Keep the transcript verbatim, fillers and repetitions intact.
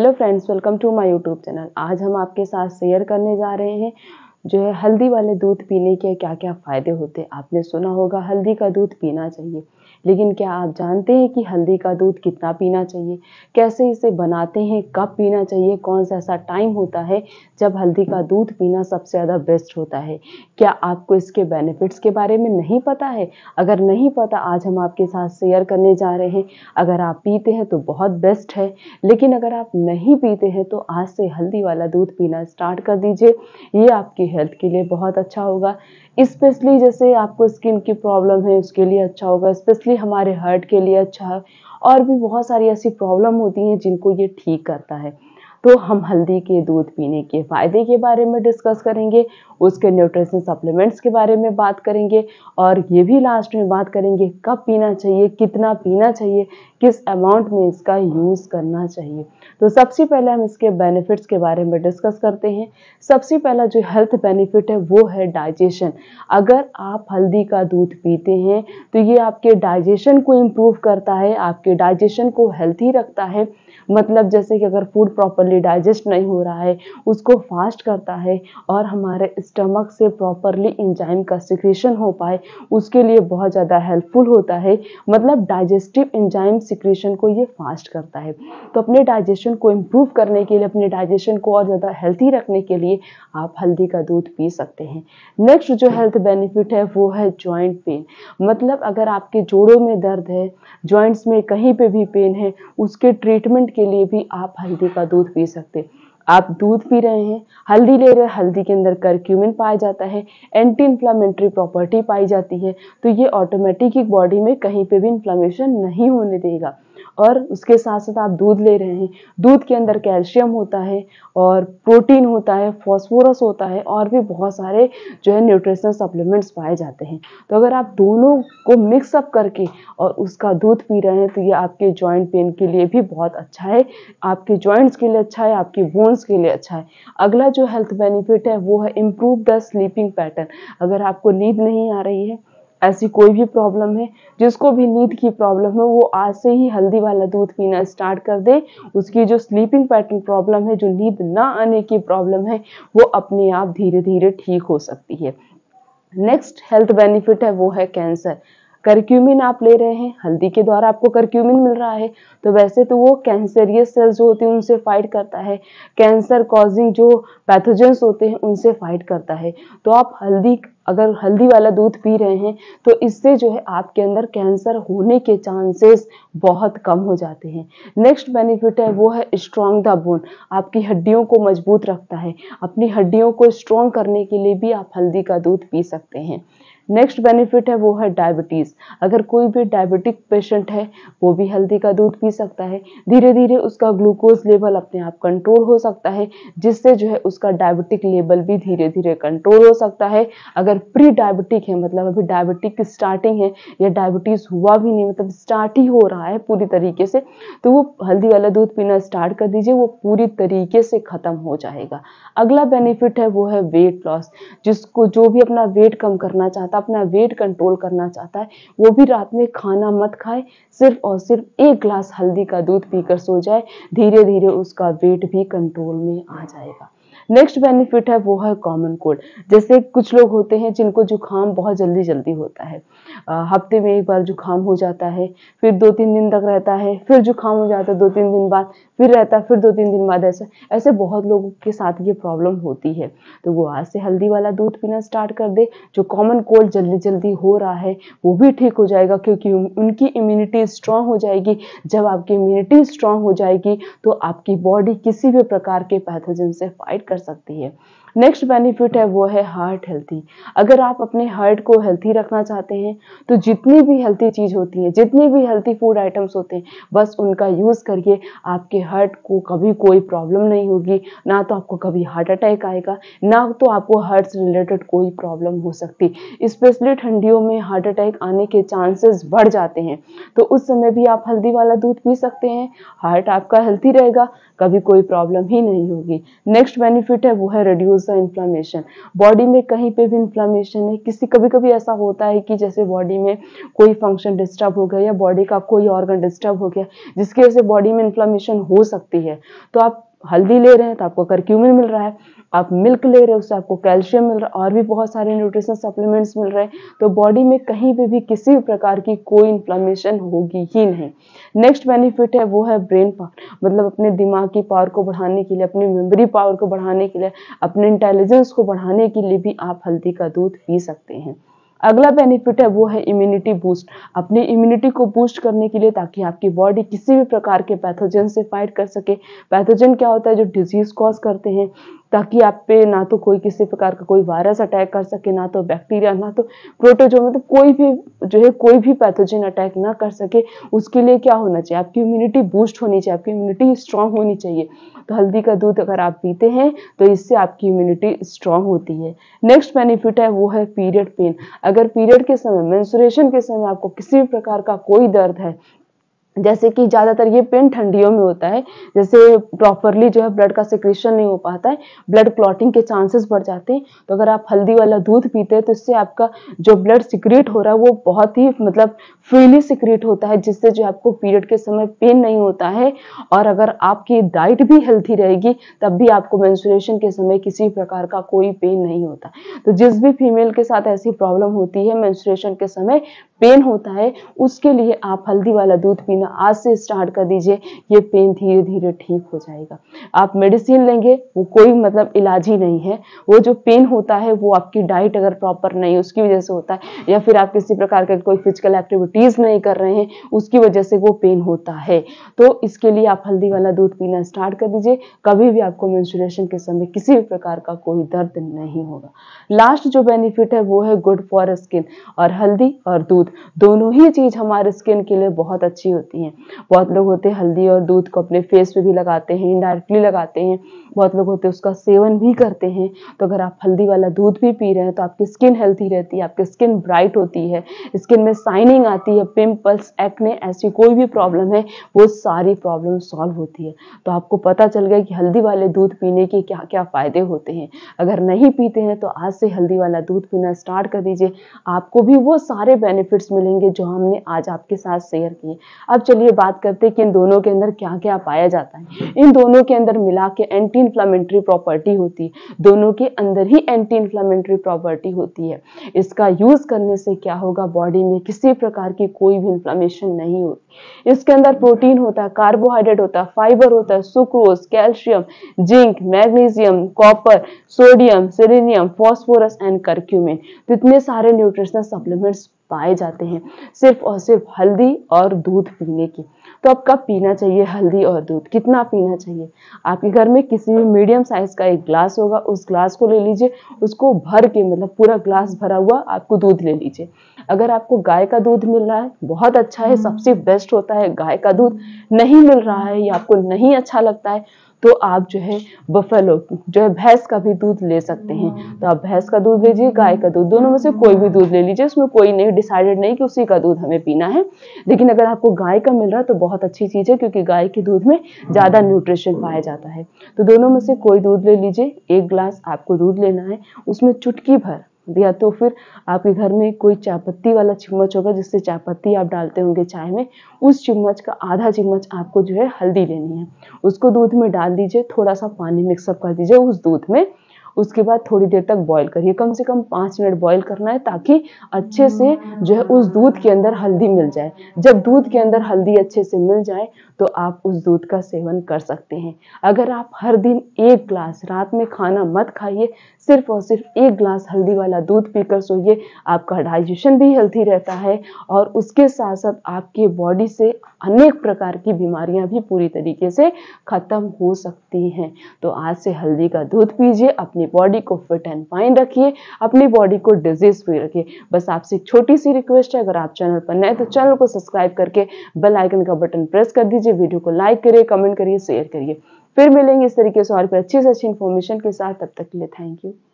Hello friends, welcome to my YouTube channel. आज हम आपके साथ शेयर करने जा रहे हैं जो है हल्दी वाले दूध पीने के क्या क्या फ़ायदे होते हैं। आपने सुना होगा हल्दी का दूध पीना चाहिए, लेकिन क्या आप जानते हैं कि हल्दी का दूध कितना पीना चाहिए, कैसे इसे बनाते हैं, कब पीना चाहिए, कौन सा ऐसा टाइम होता है जब हल्दी का दूध पीना सबसे ज़्यादा बेस्ट होता है। क्या आपको इसके बेनिफिट्स के बारे में नहीं पता है? अगर नहीं पता, आज हम आपके साथ शेयर करने जा रहे हैं। अगर आप पीते हैं तो बहुत बेस्ट है, लेकिन अगर आप नहीं पीते हैं तो आज से हल्दी वाला दूध पीना स्टार्ट कर दीजिए। ये आपकी हेल्थ के लिए बहुत अच्छा होगा। स्पेशली जैसे आपको स्किन की प्रॉब्लम है उसके लिए अच्छा होगा, स्पेशली हमारे हार्ट के लिए अच्छा है, और भी बहुत सारी ऐसी प्रॉब्लम होती हैं जिनको ये ठीक करता है। तो हम हल्दी के दूध पीने के फ़ायदे के बारे में डिस्कस करेंगे, उसके न्यूट्रिशन सप्लीमेंट्स के बारे में बात करेंगे, और ये भी लास्ट में बात करेंगे कब पीना चाहिए, कितना पीना चाहिए, किस अमाउंट में इसका यूज़ करना चाहिए। तो सबसे पहले हम इसके बेनिफिट्स के बारे में डिस्कस करते हैं। सबसे पहला जो हेल्थ बेनिफिट है वो है डाइजेशन। अगर आप हल्दी का दूध पीते हैं तो ये आपके डाइजेशन को इम्प्रूव करता है, आपके डाइजेशन को हेल्थी रखता है। मतलब जैसे कि अगर फूड प्रॉपरली डाइजेस्ट नहीं हो रहा है उसको फास्ट करता है, और हमारे स्टमक से प्रॉपरली एंजाइम का सिक्रेशन हो पाए उसके लिए बहुत ज़्यादा हेल्पफुल होता है। मतलब डाइजेस्टिव एंजाइम सिक्रेशन को ये फास्ट करता है। तो अपने डाइजेशन को इम्प्रूव करने के लिए, अपने डाइजेशन को और ज़्यादा हेल्थी रखने के लिए आप हल्दी का दूध पी सकते हैं। नेक्स्ट जो हेल्थ बेनिफिट है वो है जॉइंट पेन। मतलब अगर आपके जोड़ों में दर्द है, जॉइंट्स में कहीं पे भी पेन है, उसके ट्रीटमेंट के लिए भी आप हल्दी का दूध पी सकते हैं। आप दूध पी रहे हैं, हल्दी ले रहे हैं, हल्दी के अंदर करक्यूमिन पाया जाता है, एंटी इन्फ्लामेटरी प्रॉपर्टी पाई जाती है, तो ये ऑटोमेटिक ही बॉडी में कहीं पे भी इन्फ्लामेशन नहीं होने देगा। और उसके साथ साथ आप दूध ले रहे हैं, दूध के अंदर कैल्शियम होता है और प्रोटीन होता है, फास्फोरस होता है, और भी बहुत सारे जो है न्यूट्रिशनल सप्लीमेंट्स पाए जाते हैं। तो अगर आप दोनों को मिक्सअप करके और उसका दूध पी रहे हैं तो ये आपके जॉइंट पेन के लिए भी बहुत अच्छा है, आपके जॉइंट्स के लिए अच्छा है, आपके बोन्स के लिए अच्छा है। अगला जो हेल्थ बेनिफिट है वो है इम्प्रूव द स्लीपिंग पैटर्न। अगर आपको नींद नहीं आ रही है, ऐसी कोई भी प्रॉब्लम है, जिसको भी नींद की प्रॉब्लम है वो आज से ही हल्दी वाला दूध पीना स्टार्ट कर दे। उसकी जो स्लीपिंग पैटर्न प्रॉब्लम है, जो नींद ना आने की प्रॉब्लम है, वो अपने आप धीरे धीरे ठीक हो सकती है। नेक्स्ट हेल्थ बेनिफिट है वो है कैंसर। करक्यूमिन आप ले रहे हैं, हल्दी के द्वारा आपको करक्यूमिन मिल रहा है, तो वैसे तो वो कैंसरियस सेल्स जो होते हैं उनसे फाइट करता है, कैंसर कॉजिंग जो पैथोजेंस होते हैं उनसे फाइट करता है। तो आप हल्दी अगर हल्दी वाला दूध पी रहे हैं तो इससे जो है आपके अंदर कैंसर होने के चांसेस बहुत कम हो जाते हैं। नेक्स्ट बेनिफिट है वो है स्ट्रॉन्ग द बोन। आपकी हड्डियों को मजबूत रखता है। अपनी हड्डियों को स्ट्रॉन्ग करने के लिए भी आप हल्दी का दूध पी सकते हैं। नेक्स्ट बेनिफिट है वो है डायबिटीज़। अगर कोई भी डायबिटिक पेशेंट है वो भी हल्दी का दूध पी सकता है। धीरे धीरे उसका ग्लूकोज लेवल अपने आप कंट्रोल हो सकता है, जिससे जो है उसका डायबिटिक लेवल भी धीरे धीरे कंट्रोल हो सकता है। अगर प्री डायबिटिक है, मतलब अभी डायबिटिक स्टार्टिंग है या डायबिटीज़ हुआ भी नहीं, मतलब स्टार्ट ही हो रहा है पूरी तरीके से, तो वो हल्दी वाला दूध पीना स्टार्ट कर दीजिए, वो पूरी तरीके से ख़त्म हो जाएगा। अगला बेनिफिट है वो है वेट लॉस। जिसको जो भी अपना वेट कम करना चाहता है, अपना वेट कंट्रोल करना चाहता है, वो भी रात में खाना मत खाए, सिर्फ और सिर्फ एक ग्लास हल्दी का दूध पीकर सो जाए। धीरे धीरे उसका वेट भी कंट्रोल में आ जाएगा। नेक्स्ट बेनिफिट है वो है कॉमन कोल्ड। जैसे कुछ लोग होते हैं जिनको जुकाम बहुत जल्दी जल्दी होता है, हफ्ते में एक बार जुकाम हो जाता है, फिर दो तीन दिन तक रहता है, फिर जुकाम हो जाता है, दो तीन दिन बाद फिर रहता है, फिर दो तीन दिन बाद ऐसा ऐसे बहुत लोगों के साथ ये प्रॉब्लम होती है। तो वो आज से हल्दी वाला दूध पीना स्टार्ट कर दे, जो कॉमन कोल्ड जल्दी जल्दी हो रहा है वो भी ठीक हो जाएगा, क्योंकि उनकी इम्यूनिटी स्ट्रांग हो जाएगी। जब आपकी इम्यूनिटी स्ट्रांग हो जाएगी तो आपकी बॉडी किसी भी प्रकार के पैथोजन से फाइट कर सकती है। नेक्स्ट बेनिफिट है वो है हार्ट हेल्थी। अगर आप अपने हार्ट को हेल्थी रखना चाहते हैं तो जितनी भी हेल्थी चीज़ होती है, जितनी भी हेल्थी फूड आइटम्स होते हैं, बस उनका यूज़ करिए। आपके हार्ट को कभी कोई प्रॉब्लम नहीं होगी, ना तो आपको कभी हार्ट अटैक आएगा, ना तो आपको हार्ट से रिलेटेड कोई प्रॉब्लम हो सकती। स्पेशली ठंडियों में हार्ट अटैक आने के चांसेस बढ़ जाते हैं, तो उस समय भी आप हल्दी वाला दूध पी सकते हैं। हार्ट आपका हेल्थी रहेगा, कभी कोई प्रॉब्लम ही नहीं होगी। नेक्स्ट बेनिफिट है वो है रिड्यूस द इन्फ्लामेशन। बॉडी में कहीं पे भी इन्फ्लामेशन है, किसी कभी कभी ऐसा होता है कि जैसे बॉडी में कोई फंक्शन डिस्टर्ब हो गया या बॉडी का कोई ऑर्गन डिस्टर्ब हो गया जिसकी वजह से बॉडी में इन्फ्लामेशन हो सकती है, तो आप हल्दी ले रहे हैं तो आपको करक्यूमिन मिल रहा है, आप मिल्क ले रहे हैं उससे आपको कैल्शियम मिल रहा है और भी बहुत सारे न्यूट्रिशन सप्लीमेंट्स मिल रहे हैं, तो बॉडी में कहीं पे भी किसी भी प्रकार की कोई इन्फ्लामेशन होगी ही नहीं। नेक्स्ट बेनिफिट है वो है ब्रेन पावर, मतलब अपने दिमाग की पावर को बढ़ाने के लिए, अपनी मेमोरी पावर को बढ़ाने के लिए, अपने इंटेलिजेंस को बढ़ाने के लिए भी आप हल्दी का दूध पी सकते हैं। अगला बेनिफिट है वो है इम्यूनिटी बूस्ट, अपनी इम्यूनिटी को बूस्ट करने के लिए ताकि आपकी बॉडी किसी भी प्रकार के पैथोजन से फाइट कर सके। पैथोजन क्या होता है, जो डिजीज कॉज करते हैं, ताकि आप पे ना तो कोई किसी प्रकार का कोई वायरस अटैक कर सके, ना तो बैक्टीरिया, ना तो प्रोटोजोआ, मतलब कोई भी जो है कोई भी पैथोजन अटैक ना कर सके। उसके लिए क्या होना चाहिए, आपकी इम्यूनिटी बूस्ट होनी चाहिए, आपकी इम्यूनिटी स्ट्रांग होनी चाहिए। तो हल्दी का दूध अगर आप पीते हैं तो इससे आपकी इम्यूनिटी स्ट्रांग होती है। नेक्स्ट बेनिफिट है वो है पीरियड पेन। अगर पीरियड के समय, मेंस्ट्रुएशन के समय आपको किसी भी प्रकार का कोई दर्द है, जैसे कि ज़्यादातर ये पेन ठंडियों में होता है, जैसे प्रॉपरली जो है ब्लड का सिक्रेशन नहीं हो पाता है, ब्लड क्लॉटिंग के चांसेस बढ़ जाते हैं, तो अगर आप हल्दी वाला दूध पीते हैं तो इससे आपका जो ब्लड सिक्रेट हो रहा है वो बहुत ही मतलब फ्रीली सिक्रेट होता है, जिससे जो आपको पीरियड के समय पेन नहीं होता है। और अगर आपकी डाइट भी हेल्थी रहेगी तब भी आपको मेंस्ट्रुएशन के समय किसी प्रकार का कोई पेन नहीं होता। तो जिस भी फीमेल के साथ ऐसी प्रॉब्लम होती है, मेंस्ट्रुएशन के समय पेन होता है, उसके लिए आप हल्दी वाला दूध पीना आज से स्टार्ट कर दीजिए, ये पेन धीरे धीरे ठीक हो जाएगा। आप मेडिसिन लेंगे वो कोई मतलब इलाज ही नहीं है, वो जो पेन होता है वो आपकी डाइट अगर प्रॉपर नहीं उसकी वजह से होता है, या फिर आप किसी प्रकार का कोई फिजिकल एक्टिविटीज नहीं कर रहे हैं उसकी वजह से वो पेन होता है। तो इसके लिए आप हल्दी वाला दूध पीना स्टार्ट कर दीजिए, कभी भी आपको मेंस्ट्रुएशन के समय किसी भी प्रकार का कोई दर्द नहीं होगा। लास्ट जो बेनिफिट है वो है गुड फॉर स्किन, और हल्दी और दूध दोनों ही चीज हमारे स्किन के लिए बहुत अच्छी होती हैं। बहुत लोग होते हैं हल्दी और दूध को अपने फेस पे भी लगाते हैं, इनडायरेक्टली लगाते हैं, बहुत लोग होते हैं उसका सेवन भी करते हैं। तो अगर आप हल्दी वाला दूध भी पी रहे हैं तो आपकी स्किन हेल्थी रहती है, आपकी स्किन ब्राइट होती है, स्किन में शाइनिंग आती है, पिंपल्स, एक्ने, ऐसी कोई भी प्रॉब्लम है वो सारी प्रॉब्लम सॉल्व होती है। तो आपको पता चल गया कि हल्दी वाले दूध पीने के क्या क्या फायदे होते हैं। अगर नहीं पीते हैं तो आज से हल्दी वाला दूध पीना स्टार्ट कर दीजिए, आपको भी वो सारे बेनिफिट मिलेंगे जो हमने आज आपके साथ शेयर किए। अब चलिए बात करते हैं कि इन दोनों के अंदर क्या क्या पाया जाता है। इन दोनों के अंदर मिला के एंटी इन्फ्लामेटरी प्रॉपर्टी होती है, दोनों के अंदर ही एंटी इन्फ्लामेटरी प्रॉपर्टी होती है। इसका यूज करने से क्या होगा, बॉडी में किसी प्रकार की कोई भी इन्फ्लामेशन नहीं होती। इसके अंदर प्रोटीन होता है, कार्बोहाइड्रेट होता है, फाइबर होता है, sucrose, calcium, zinc, magnesium, copper, sodium, selenium, phosphorus and curcumin, तो इतने सारे न्यूट्रिशनल सप्लीमेंट्स पाए जाते हैं सिर्फ और सिर्फ हल्दी और दूध पीने की। तो अब कब पीना चाहिए हल्दी और दूध, कितना पीना चाहिए? आपके घर में किसी भी मीडियम साइज का एक ग्लास होगा, उस ग्लास को ले लीजिए, उसको भर के मतलब पूरा ग्लास भरा हुआ आपको दूध ले लीजिए। अगर आपको गाय का दूध मिल रहा है बहुत अच्छा है, सबसे बेस्ट होता है। गाय का दूध नहीं मिल रहा है या आपको नहीं अच्छा लगता है तो आप जो है बफेलो जो है भैंस का भी दूध ले सकते हैं। तो आप भैंस का दूध लीजिए, गाय का दूध, दोनों में से कोई भी दूध ले लीजिए, उसमें कोई नहीं डिसाइडेड नहीं कि उसी का दूध हमें पीना है। लेकिन अगर आपको गाय का मिल रहा है तो बहुत अच्छी चीज है, क्योंकि गाय के दूध में ज्यादा न्यूट्रिशन पाया जाता है। तो दोनों में से कोई दूध ले लीजिए, एक ग्लास आपको दूध लेना है, उसमें चुटकी भर या तो फिर आपके घर में कोई चाय पत्ती वाला चम्मच होगा जिससे चाय पत्ती आप डालते होंगे चाय में, उस चम्मच का आधा चम्मच आपको जो है हल्दी लेनी है, उसको दूध में डाल दीजिए, थोड़ा सा पानी मिक्सअप कर दीजिए उस दूध में। उसके बाद थोड़ी देर तक बॉईल करिए, कम से कम पाँच मिनट बॉईल करना है ताकि अच्छे से जो है उस दूध के अंदर हल्दी मिल जाए। जब दूध के अंदर हल्दी अच्छे से मिल जाए तो आप उस दूध का सेवन कर सकते हैं। अगर आप हर दिन एक ग्लास, रात में खाना मत खाइए, सिर्फ और सिर्फ एक ग्लास हल्दी वाला दूध पीकर सोइए, आपका डाइजेशन भी हेल्थी रहता है और उसके साथ साथ आपकी बॉडी से अनेक प्रकार की बीमारियां भी पूरी तरीके से खत्म हो सकती हैं। तो आज से हल्दी का दूध पीजिए, अपनी बॉडी को फिट एंड फाइन रखिए, अपनी बॉडी को डिजीज फ्री रखिए। बस आपसे एक छोटी सी रिक्वेस्ट है, अगर आप चैनल पर नए तो चैनल को सब्सक्राइब करके बेल आइकन का बटन प्रेस कर दीजिए, वीडियो को लाइक करिए, कमेंट करिए, शेयर करिए। फिर मिलेंगे इस तरीके से और फिर अच्छी से अच्छी इन्फॉर्मेशन के साथ, तब तक के लिए थैंक यू।